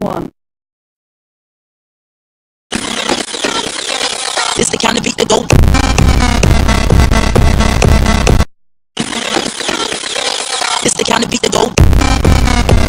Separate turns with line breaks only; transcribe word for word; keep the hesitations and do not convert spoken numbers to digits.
one.
This the kind of beat that go. This the kind of beat that go.